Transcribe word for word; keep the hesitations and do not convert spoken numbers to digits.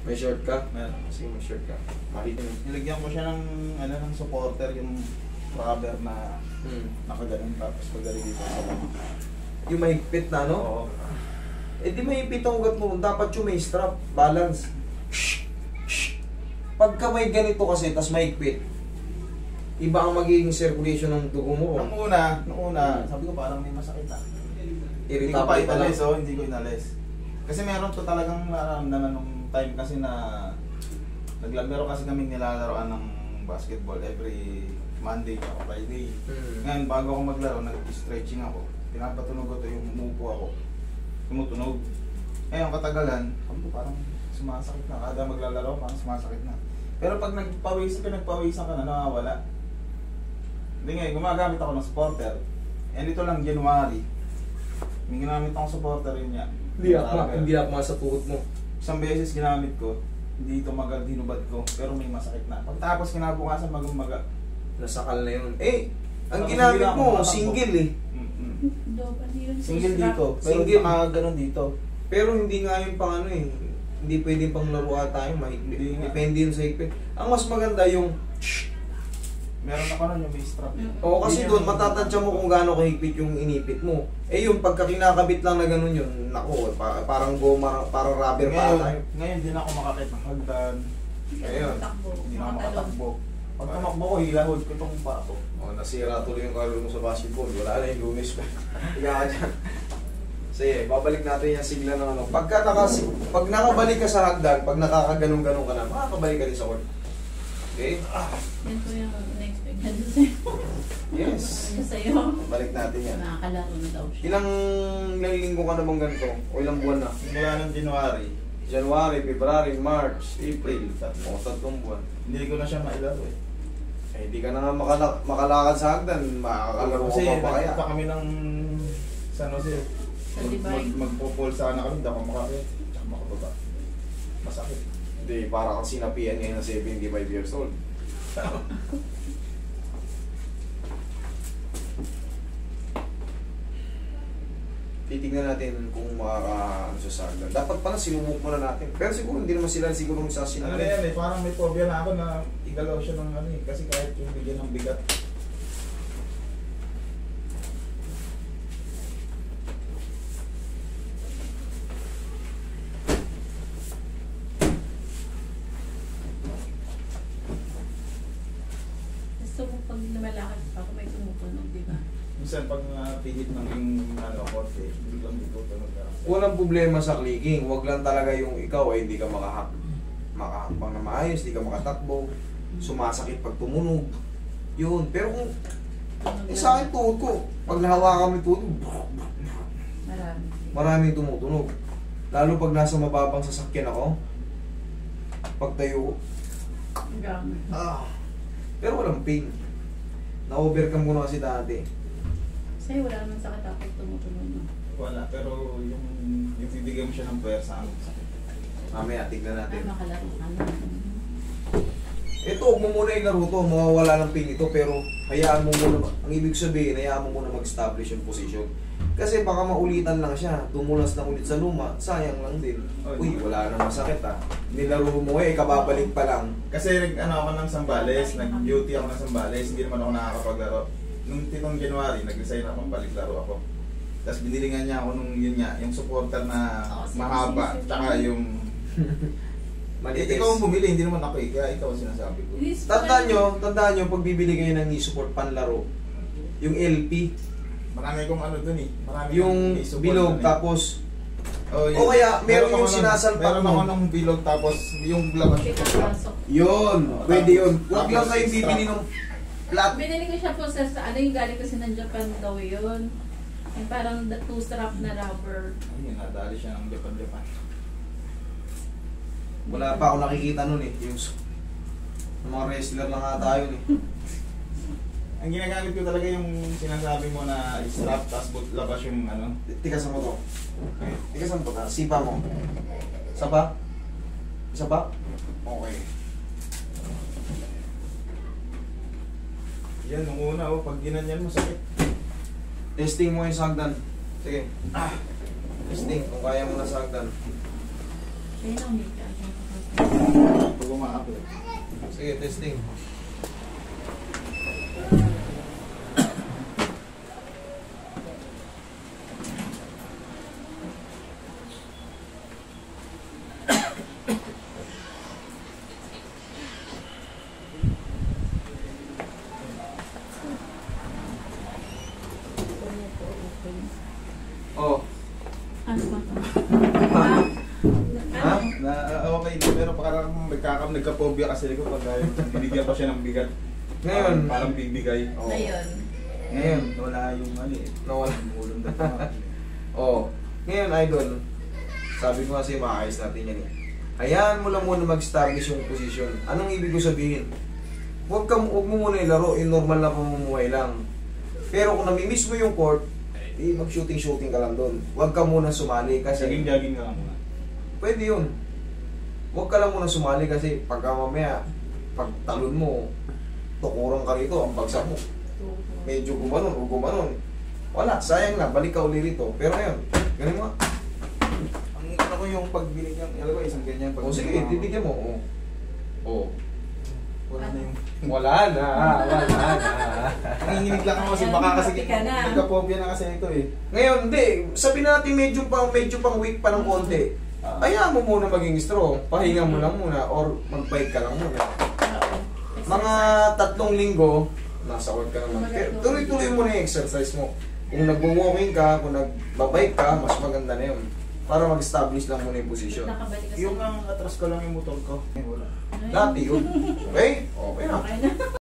May short ka? Meron. Sige, may short ka. Makita mo. Nilagyan ko siya ng, ano, ng supporter, yung rubber na Hmm. nakaganon tapos pagdali dito sa lama. Yung mahigpit na, no? Oo. Eh di mahigpit ang ugat mo. Dapat yung may strap. Balance. Pagka may ganito kasi, tas mahigpit, iba ang magiging circulation ng dugo mo. Nung una, nung una, sabi ko parang may masakit ah. Hindi ko pa Irritable pa lang. inalis, oh, hindi ko inalis. Kasi meron to talagang nararamdaman nung time kasi na naglaro meron kasi kaming nilalaroan ng basketball every Monday o Friday. Hmm. Ngayon, bago ako maglaro, nag-stretching ako. Pinapatunog ko to yung umupo ako. Tumutunog. Ngayon, katagalan, sabi ko parang sumasakit na. Kada maglalaro, parang sumasakit na. Pero pag nagpawisan ka, nagpawisan ka na, nakawala. Hindi ngayon, gumagamit ako ng supporter. And ito lang, January. May ginamit akong supporter rin niya. Hindi akma, hindi akma sa tuhod mo. Isang beses ginamit ko, hindi ito maga, dinubad ko, pero may masakit na. Pagtapos kinabukasan, magumaga. Nasakal na yun. Eh, ang Tapos ginamit hindi na ako mo, makatakbo. single eh. Mm-mm. Single Single dito, pero Single. naka ganun dito. Pero hindi nga yung pang ano eh. Hindi pwedeng pang laro ata yung mahigpit. Hindi nga. Depende yun sa higpit. Ang mas maganda yung Meron ako nun yung may strap. oo, kasi Hindi doon niya- matatansya mo kung gaano kahigpit yung inipit mo. Eh yung pagka kinakabit lang na ganun yun, nako, pa- parang goma, parang rubber pa Ngayon, tayo. ngayon din ako makakit ng hagdan. Ayun. Takbo. Hindi na ako Makatalon. makatakbo. Pag tumakbo ko, hilahod ko itong pa ako. Oh, nasira tuloy yung kalaro mo sa basketball. Wala na yung lunes pa. Higa ka dyan. Sige, babalik natin yung sigla ng ano. Pagka nakas, pag nakabalik ka sa hagdan, pag nakakaganong-ganong ka na, makakabalik ka din sa court. Okay? Yan po yung na-expect na doon sa'yo. Yes. Ano sa'yo? Balik natin yan. Nakakalaro na daw siya. Ilang, ilang linggo ka na bang ganito? O ilang buwan na? Simula ng January, January, February, March, April. O, tatlong buwan. hindi ko na siya mailaro eh. Eh, di ka na nga makala- makalakad sa hagdan. Makakalaro Kasi ka pa kaya. pa kami ng San Jose. Sa Mag, Dubai. mag, magpo-fall sana kami, hindi ako makakit. Tsaka makababa. Masakit. Hindi, para kang sinapian ngayon na seventy-five years old. Titignan natin kung makaka-ano siya sa hagdan. Dapat pala sinumuk muna natin. Pero siguro hindi naman sila siguro sa Ano sinunod. na yan eh, parang may phobia na ako na igalaw siya ng ano eh. Kasi kahit yung bigyan ng bigat. Gusto mo pag lumalakad pa ako may tumutunog, di ba? Minsan pag napigit ng yung ano, konti, biglang ditutunog ka. Walang problema sa clicking. Huwag lang talaga yung ikaw ay hindi ka makahak makahakbang na maayos, hindi ka makatakbo, sumasakit pag tumunog. Yun. Pero kung Tunog eh, lang. sa akin tuhod ko, pag nahawakan mo yung tuhod, Marami. maraming tumutunog. Lalo pag nasa mababang sasakyan ako, pag tayo, Ang gamit. ah, pero walang pain. Na-overcome ko na kasi dati. Sa'yo wala naman sakit ako tumutunog. No? Wala, pero yung, yung bibigyan mo siya ng pwersa, ang sakit. Mamaya, tignan Ay, natin. makalaro ka na. Ito, huwag mo muna ilaro to, mawawala ng pain ito, pero hayaan mo muna, ang ibig sabihin, hayaan mo muna mag-establish yung position. Kasi baka maulitan lang siya, tumulas na ulit sa luma, sayang lang din. Uy, wala nang masakit ah. Nilaro mo eh, kababalik pa lang. Kasi nag ano ako ng Sambales, nag-duty ako ng Sambales, hindi naman ako nakakapaglaro. Nung titong January, nag-resign ako, baliklaro ako. Tapos binilingan niya ako nung yun nga, yung supporter na Oo, sige, mahaba, sige, sige. tsaka yung... Manipis. Eh, ikaw ang bumili, hindi naman ako eh, kaya ikaw ang sinasabi ko. Tandaan nyo, tandaan nyo, pag bibili kayo ng knee support panlaro, yung L P, Marami kong ano dun eh. Marami yung kong isupport bilog, dun eh. tapos, Oh, o kaya meron ako yung nun- sinasalpak Meron mo. ako ng bilog tapos yung labas. Pinapasok. yun, pwede yun. Huwag lang Tapos kayong bibili strap. ng flat. Binili ko siya po sa, sa ano yung galing kasi ng Japan daw yun. Yung parang the two strap na rubber. Ayun, nadali siya ng Japan-Japan. Wala pa ako nakikita nun eh. Yung, yung mga wrestler lang ata yun eh. Ang ginagamit ko talaga yung sinasabi mo na strap tapos but labas yung ano. Tikasan mo to. Tikasan mo to. Sipa mo. Isa pa? Isa pa? Okay. Yan, nung una oh, pag ginanyan mo sakit. Testing mo yung sagdan. Sige. Ah. Testing kung kaya mo na sagdan. Kaya na umika. Pag umaako. Sige, testing. Oh. Ano ba? Ha? Ha? Na, uh, okay, pero parang nagkakam, nagka-phobia kasi ko pag uh, binigyan ko siya ng bigat. Ngayon. Parang, parang bibigay. Oh. Ngayon. Ngayon, wala yung ano eh. Nawala. Ulong na tumak. Oh. Ngayon, idol. Sabi ko kasi maayos natin yan eh. Hayaan mo lang muna mag-establish yung position. Anong ibig ko sabihin? Huwag, ka, huwag mo muna ilaro, yung normal na pamumuhay lang. Pero kung namimiss mo yung court, eh, mag-shooting-shooting ka lang doon. Huwag ka muna sumali kasi... Saging-jaging ka lang muna. Pwede yun. Huwag ka lang muna sumali kasi pagka mamaya, pag talon mo, tukurang ka rito, ang bagsak mo. Medyo gumanon o gumanon. Wala, sayang na, balik ka uli rito. Pero ngayon, ganun mo nga. Ang ano ko yung pag binigyan, alam ko isang ganyan. Pag O sige, titigyan mo. O. O. Wala na yung... Wala na, wala na. Nanginginig lang ako kasi Ayan, baka kasi happy ka na. nagka-phobia na kasi ito eh. Ngayon, hindi. Sabi natin medyo pang, medyo pang weak pa ng konti. Ah. Hayaan mo muna maging strong. Pahinga mo lang muna or mag-bike ka lang muna. Oo. Mga tatlong linggo, nasa work ka naman. Pero tuloy-tuloy mo na yung exercise mo. Kung nag-walking ka, kung nag-bike ka, mas maganda na yun. Para mag-establish lang muna yung position. Nakabalik ka sa... Yung ang atras ko lang yung motor ko. Eh, wala. Ayun. Dati yun. Okay? Okay na. Okay na.